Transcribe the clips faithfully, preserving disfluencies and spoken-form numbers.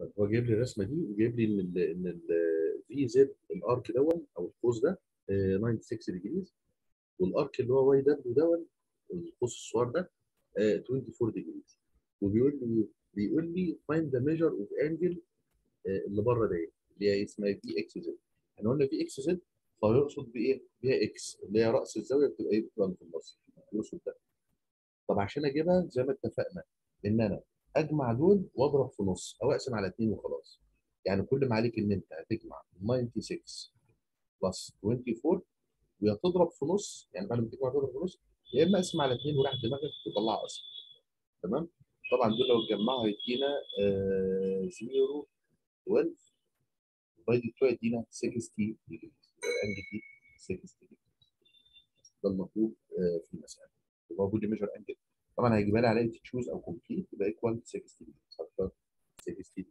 هو جايب لي الرسمه دي وجايب لي ان ال ان الفي زد الارك دون او القوس ده آه، ستة وتسعين ديجريز، والارك اللي هو واي دبليو دون القوس الصغير ده آه، أربعة وعشرين ديجريز. وبيقول لي بيقول لي فايند ذا ميجر اوف انجل اللي بره دي اللي هي اسمها في اكس زد. احنا قلنا في اكس زد فهو يقصد بايه؟ بيها اكس اللي هي راس الزاويه بتبقى ايه؟ بتبقى في النص، يقصد ده. طب عشان اجيبها زي ما اتفقنا ان انا اجمع دول واضرب في نص او اقسم على اثنين وخلاص. يعني كل ما عليك ان انت هتجمع ستة وتسعين بلس أربعة وعشرين ويا تضرب في نص، يعني بعد ما تجمع تضرب في نص، يا اما اقسم على اثنين وراح دماغك تطلعها اصلا. تمام؟ طبعا دول لو اتجمعوا هيدينا آه صفر اثنا عشر ديفايد اتنين يدينا ستين ديجري. الانجل دي ستين ديجري. ده المطلوب آه في المساله. يبقى موجود ميجر انجل. طبعا هيجيبها لي علامه تشوز او كومبليت يبقى ايكوال ستين ديجري. اكتر ستين ديجري.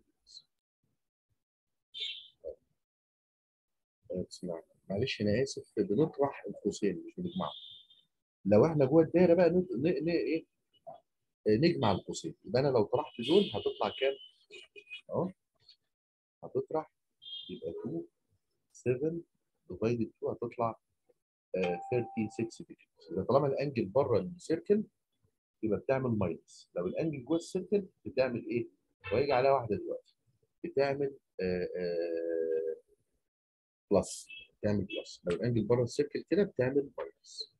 اسمع معلش انا اسف، بنطرح القوسين مش بنجمعهم. لو احنا جوه الدايره بقى ن... ن... ن... ايه نجمع القوسين. يبقى انا لو طرحت دول هتطلع كام؟ اهو هتطرح يبقى اتنين سبعة ديفايد اتنين هتطلع آه ستة وتلاتين ديجري. يبقى طالما الانجل بره السيركل يبقى بتعمل ماينس، لو الانجل جوه السيركل بتعمل ايه؟ وهيجي عليها واحده دلوقتي بتعمل آه آه بلس. بتعمل بلس لو الانجل بره السيركل كده بتعمل ماينس.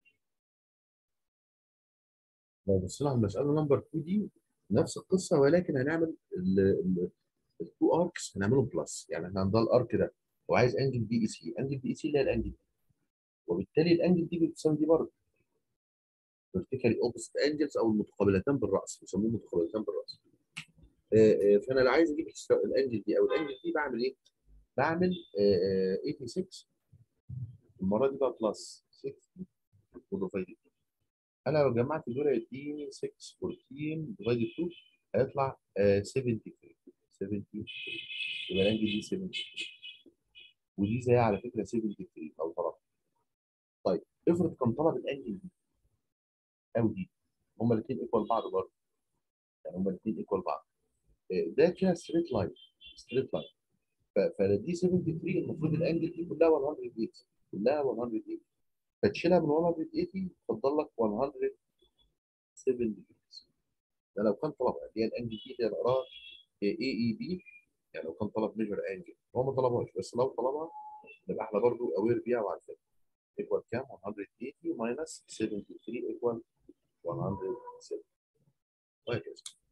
لو بصينا على المساله نمبر اتنين دي نفس القصه، ولكن هنعمل التو اركس هنعملهم بلس. يعني احنا عندنا الارك ده وعايز انجل دي اي سي، انجل دي اي سي اللي هي الانجل دي، وبالتالي الانجل دي بتساوي دي برضه فيرتيكالي اوبوزيت انجلز او المتقابلتان بالراس، بيسموهم متقابلتان بالراس. آه، آه، فانا لو عايز اجيب الانجل دي او الانجل دي بعمل ايه؟ بعمل آه، آه، ستة وثمانين المره دي بقى بلس ستة وديفايد. انا لو جمعت دول هيديني ستة أربعتاشر ديفايد اتنين هيطلع آه، تلاتة وسبعين. تلاتة وسبعين يبقى الانجل دي سبعة وسبعين ودي زي على فكره تلاتة وسبعين او طرف. طيب افرض كان طلب الانجل دي او دي هما الاثنين ايكوال بعض برضه، يعني هما الاثنين ايكوال بعض. آه، ده كده ستريت لاين. ستريت لاين فدي سبعة وسبعين المفروض الانجل دي كلها مية وثمانين كلها مية وثمانين فتشيلها من مية وثمانين تفضل لك مية وسبعة ديجري. ده لو كان طلبها اللي هي الانجل دي اللي نقراها اي اي بي، يعني لو كان طلب ميجر انجل هو ما طلبهاش، بس لو طلبها نبقى احنا برضو اوير بيها وعارفين ايكوال كام؟ مية وثمانين ماينس سبعة وسبعين ايكوال مية وسبعة وهكذا.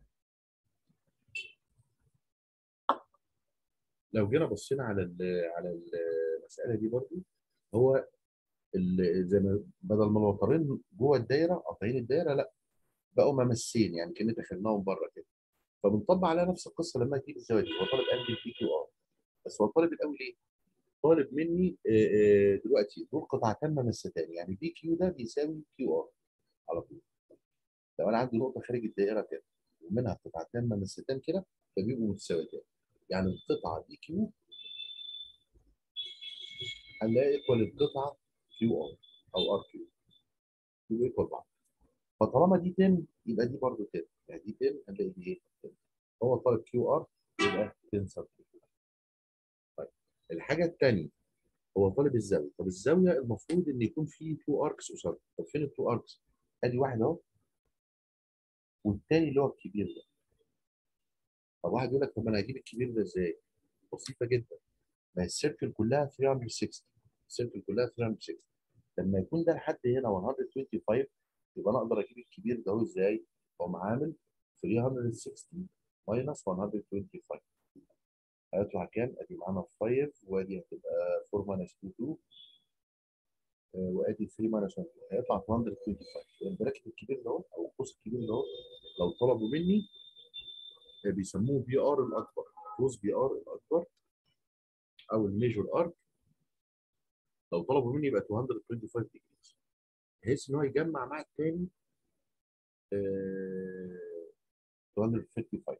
لو جينا بصينا على ال على المساله دي برضو هو زي ما بدل ما الوترين جوه الدايره قاطعين الدايره، لا بقوا ممسين، يعني كأن دخلناهم بره كده. فبنطبق عليها نفس القصه لما تجيب الزاويه دي. هو طالب انجل بي كيو ار، بس هو طالب الاول ايه؟ طالب مني آه، آه، دلوقتي دول قطعتان ممستان، يعني بي كيو ده بيساوي كيو ار على طول. لو انا عندي نقطه خارج الدائره كده ومنها قطعتان ممستان كده فبيبقوا متساويتين، يعني القطعه دي كيو هنلاقي ايكوال القطعه كيو ار او ار كيو يبقوا ايكوال بعض. فطالما دي عشرة يبقى دي برضه عشرة، يعني دي عشرة هنلاقي دي ايه؟ عشرة. هو طالب كيو ار يبقى عشرة سنتيمتر. طيب الحاجه الثانيه هو طالب الزاويه. طب الزاويه المفروض ان يكون في تو اركس قصاد. طب فين التو اركس؟ ادي واحد اهو والتاني اللي هو الكبير ده. طب واحد يقول لك طب انا هجيب الكبير ده ازاي؟ بسيطه جدا، ما هي السيركل كلها تلتمية وستين. السيركل كلها تلتمية وستين لما يكون ده لحد هنا مية وخمسة وعشرين يبقى انا اقدر اجيب الكبير ده ازاي؟ اقوم عامل تلتمية وستين ماينس مية وخمسة وعشرين هيطلع كام؟ ادي معانا خمسة وادي هتبقى أربعة ماينس اتنين اتنين وادي تلاتة ماينس واحد هيطلع مية وخمسة وعشرين. البراكت الكبير ده او القوس الكبير ده لو طلبوا مني بيسموه بي ار الاكبر، قوس بي ار الاكبر او الميجور ارك. لو طلبوا مني يبقى مية وخمسة وعشرين ديجري بحيث ان هو يجمع مع الثاني آه مية وخمسة وخمسين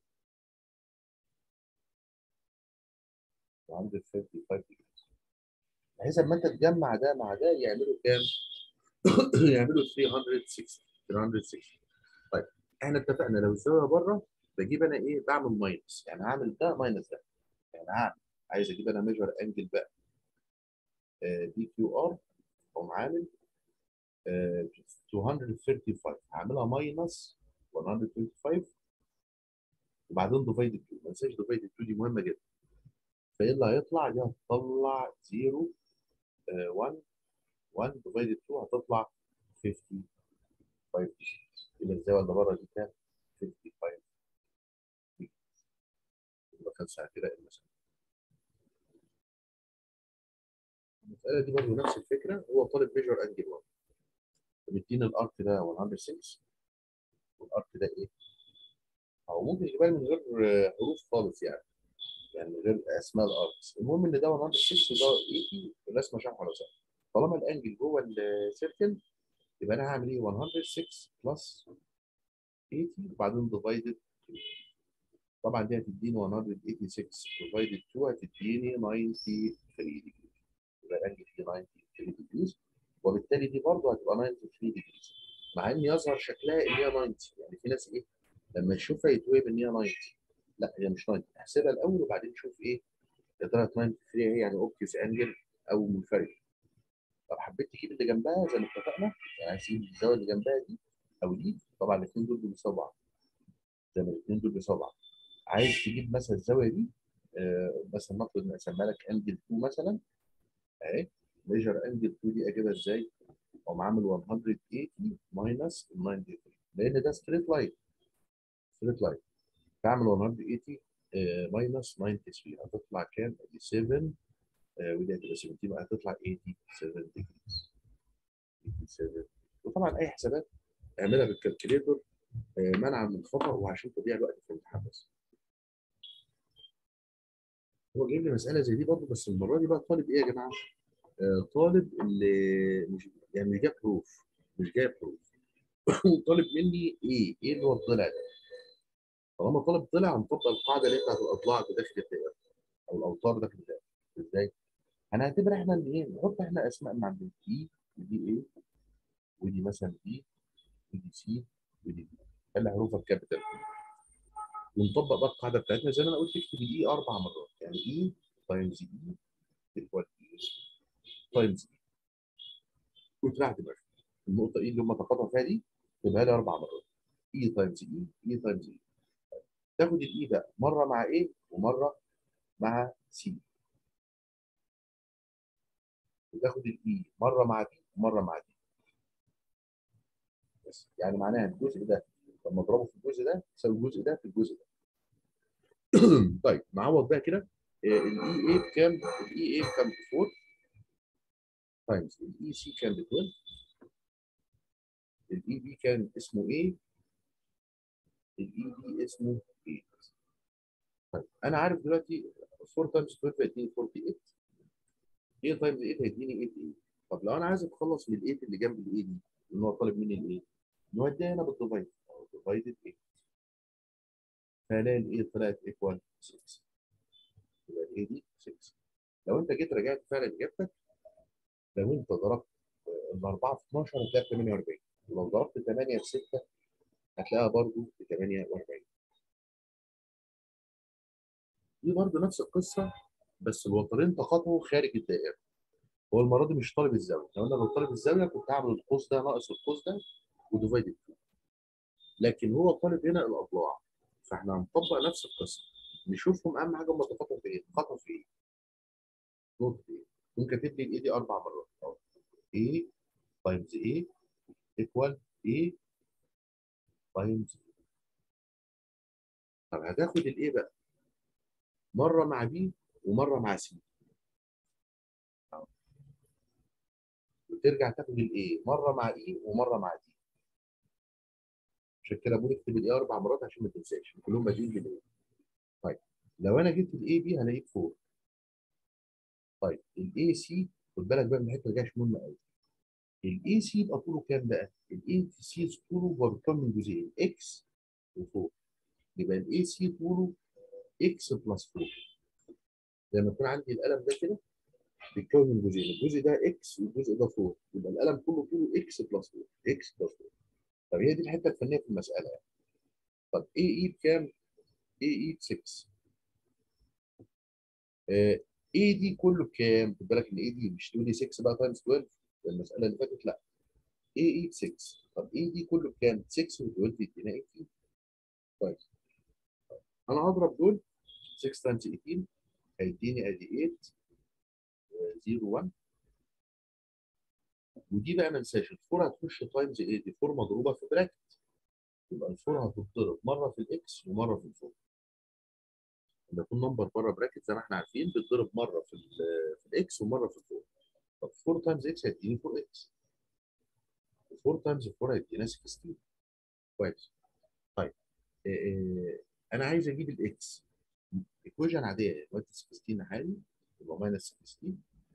مية وخمسة وخمسين بحيث اما انت تجمع ده مع ده يعملوا كام؟ يعملوا تلتمية وستين تلتمية وستين. طيب احنا اتفقنا لو الزاويه بره بجيب انا ايه، بعمل ماينس، يعني هعمل ده ماينس ده، يعني هعمل عايز اجيب انا ميجر انجل بقى دي كيو ار، اقوم عامل آه، مئتين وخمسة وثلاثين، هعملها ماينس مئتين وخمسة وعشرين وبعدين ديفايد اتنين، ما تنساش ديفايد اتنين دي مهمه جدا. فايه اللي هيطلع؟ دي هتطلع صفر واحد واحد ديفايد اتنين هتطلع خمسة وخمسين ديجري. يبقى الزاويه اللي بره دي كام؟ خمسة وخمسين ديجري. يبقى كان ساعه كده المسافه. المساله دي برضه نفس الفكره، هو طالب ميجر انجل واحد، مديني الارك ده مية وستة والارك ده ايه؟ او ممكن يجيبها من غير آه، حروف خالص يعني، يعني من غير اسماء الاركس. المهم ان ده مية وستة وده تمانين، الرسمه شرح ولا شرح. طالما الانجل جوه السيركل يبقى انا هعمل ايه؟ مية وستة بلس تمانين وبعدين ديفايدد. طبعا دي هتديني مية وستة وثمانين ديفايدد اتنين هتديني تسعة وتلاتين ديجري. يبقى الانجل دي تسعة وتلاتين ديجري، وبالتالي دي برضه هتبقى تسعة وتلاتين ديجري، مع ان يظهر شكلها ان هي تسعين. يعني في ناس ايه لما يشوفها يتوهم ان هي تسعين. لا هي مش تسعين، احسبها الاول وبعدين شوف ايه يا ترى تسعة وتلاتين هي يعني اوبتيوس انجل او منفرد. طب حبيت تجيب اللي جنبها زي ما اتفقنا، يعني عايز تجيب الزاويه اللي جنبها دي او دي، طبعا الاثنين دول بيساووا بعض، زي ما الاثنين دول بيساووا بعض. عايز تجيب مثلا الزاويه دي، آه مثلا نفرض ان اسميها لك انجل اتنين مثلا اهي. ميجر انجل اتنين دي اجيبها ازاي؟ اقوم عامل مية وتمانين ماينس تسعين، لان ده ستريت لاين، ستريت لاين. بعمل مية وتمانين ماينس تسعة وتسعين هتطلع كام؟ سبعة، آه، ودي هتبقى سبعتاشر، هتطلع سبعة وتمانين ديجريز. ثمانية وسبعين. وطبعا اي حسابات اعملها بالكالكوليتور آه، منعا من الخطا وعشان تضيع الوقت في الامتحان بس. هو جايب لي مساله زي دي برضه، بس المره دي بقى طالب ايه يا جماعه؟ آه، طالب اللي مش يعني مش جايب حروف، مش جايب حروف. طالب مني ايه؟ ايه اللي هو الضلع ده؟ طالما طالب ضلع هنطبق القاعده اللي هي بتاعت الاضلاع بداخل الدائره او الاوتار داخل الدائره. ازاي؟ هنعتبر احنا ان ايه؟ نحط احنا اسماء مع دي، ودي ايه، ودي مثلا دي، ودي سي، ودي دي. خلي حروفها الكابيتال، ونطبق بقى القاعده بتاعتنا زي ما انا قلت. اكتب الاي اربع مرات، يعني اي تايمز اي ايكوال اي تايمز اي، وتريح دماغك. النقطه اي اللي هم تقاطعوا فيها دي تبقى لي اربع مرات، اي تايمز اي، اي تايمز اي. تاخد الاي ده مره مع ايه ومره مع سي، وتاخد الاي مره مع دي ومره مع دي. بس يعني معناها الجزء ده لما اضربه في الجزء ده يساوي الجزء ده في الجزء ده. طيب نعوض بقى كده. الاي اي بكام؟ الاي اي بكام؟ اربعة تايمز الاي سي كان ب اتناشر، الاي بي كان اسمه ايه؟ الاي بي اسمه ايه؟ طيب انا عارف دلوقتي اربعة تايمز اتناشر هيديني اربعة واربعين، ايه تايمز تمانية هيديني تمانية. طب لو انا عايز اتخلص من ال تمانية اللي جنب الاي دي، ان هو طالب مني الايه؟ نوديها هنا بالديفايد، ديفايدد تمانية، فالاقي الايه طلعت ايكوال ستة. يبقى الايه دي ستة. لو انت جيت رجعت فعلا اجابتك، لو انت ضربت ال اربعة في اتناشر هتلاقي تمانية واربعين، ولو ضربت تمانية في ستة هتلاقيها برضه ب تمانية واربعين. دي برضه نفس القصه، بس الوترين تقاطعوا خارج الدائره. هو المره دي مش طالب الزاويه، لو انا لو طالب الزاويه كنت هعمل القوس ده ناقص القوس ده وديفايد اتنين، لكن هو طالب هنا الاضلاع، فاحنا هنطبق نفس القصه. نشوفهم اهم حاجه هم تقاطعوا في ايه؟ تقاطعوا في ايه؟ نقطه ايه؟ ممكن كاتب لي الاي دي اربع مرات اهو، A تايمز A ايكوال A تايمز. طب هتاخد الايه بقى مره مع بي ومره مع سي، وترجع تاخد الايه مره مع اي ومره مع دي. عشان كده بقول اكتب الايه اربع مرات عشان ما تنساش كلهم بادئين بالايه. طيب لو انا جبت الاي بي هلاقيه اربعة. طيب الاي سي خد بالك بقى من الحته اللي جايه مهمه قوي. الاي سي يبقى طوله كام بقى؟ الاي سي طوله هو بيتكون من جزئين اكس و4، يبقى الاي سي طوله اكس بلس اربعة. زي ما يكون عندي القلم ده كده بيتكون من جزئين، الجزء ده اكس والجزء ده اربعة، يبقى القلم كله طوله اكس بلس اربعة، اكس بلس اربعة. طب هي دي الحته الفنيه في المساله يعني. طب اي اي بكام؟ اي اي ب ستة. اي دي كله بكام؟ خد بالك ان اي دي مش تقول لي ستة بقى تايمز اتناشر المساله اللي فاتت، لا، اي اي ب ستة. طب اي دي كله بكام؟ ستة و12 يدينا تمنتاشر. كويس. انا هضرب دول ستة تايمز تمنتاشر هيديني ادي تمانية صفر واحد. ودي بقى ما انساش الفور هتخش تايمز ايه؟ دي فور مضروبه في براكت، يبقى الفور هتتضرب مره في الاكس ومره في الفور. لما يكون نمبر بره براكت زي ما احنا عارفين بيتضرب مره في ال في الاكس ومره في الفور. طب فور تايمز اكس هيديني فور اكس، فور تايمز فور هيدينا ستاشر. كويس. طيب إيه إيه انا عايز اجيب الاكس. ايكويشن عاديه دلوقتي ستاشر عادي يبقى ماينس ستاشر.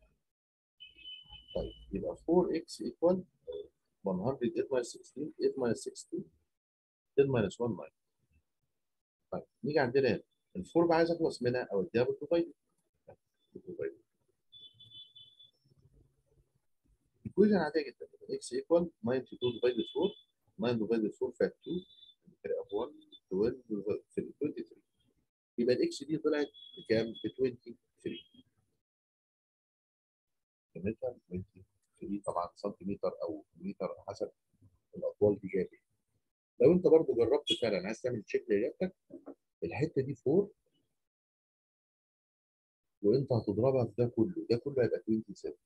طيب يبقى فور اكس ايكوال مية تمانية ماينس ستاشر تمانية ماينس ستاشر عشرة ماينس واحد ماينس. طيب نيجي عندنا هنا الفور بقى عايز اخلص منها او اديها بالديفايد. بالديفايد ايكويشن عاديه جدا. اكس ايكوال اتنين وتسعين ديفايد اربعة. تسعة ديفايد اربعة فات اتنين فرق واحد اتناشر في ثلاثة وعشرين. يبقى الاكس دي طلعت بكام؟ ب تلاتة وعشرين متر. تلاتة وعشرين طبعا سنتيمتر او متر حسب الاطوال دي جايه. لو انت برضو جربت فعلا عايز تعمل تشيك لاجابتك، الحته دي اربعة وانت هتضربها في ده كله، ده كله هيبقى سبعة وعشرين.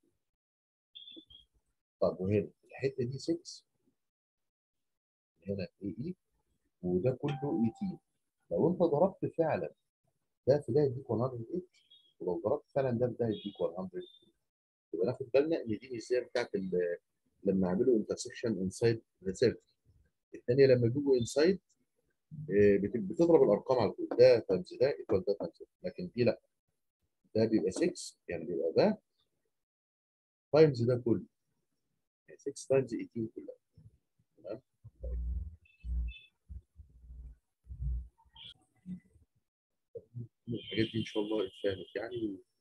طب وهنا الحته دي ستة، هنا اي اي، وده كله تمنتاشر. لو انت ضربت فعلا ده في ده يديك مية، ولو ضربت فعلا ده في ده يديك مية. يبقى ناخد بالنا ان دي مش زي بتاعت ال- لما عملوا انترسكشن انسايد ريسيرش. الثانيه لما بيجوا انسايد بتضرب الارقام على طول، ده تايمز ده ايكوال ده تايمز ده. لكن دي لا، ده بيبقى ستة يعني بيبقى ده تايمز ده كله، يعني ستة تايمز تمنتاشر كلها. تمام. الحاجات دي ان شاء الله اتفهمت يعني.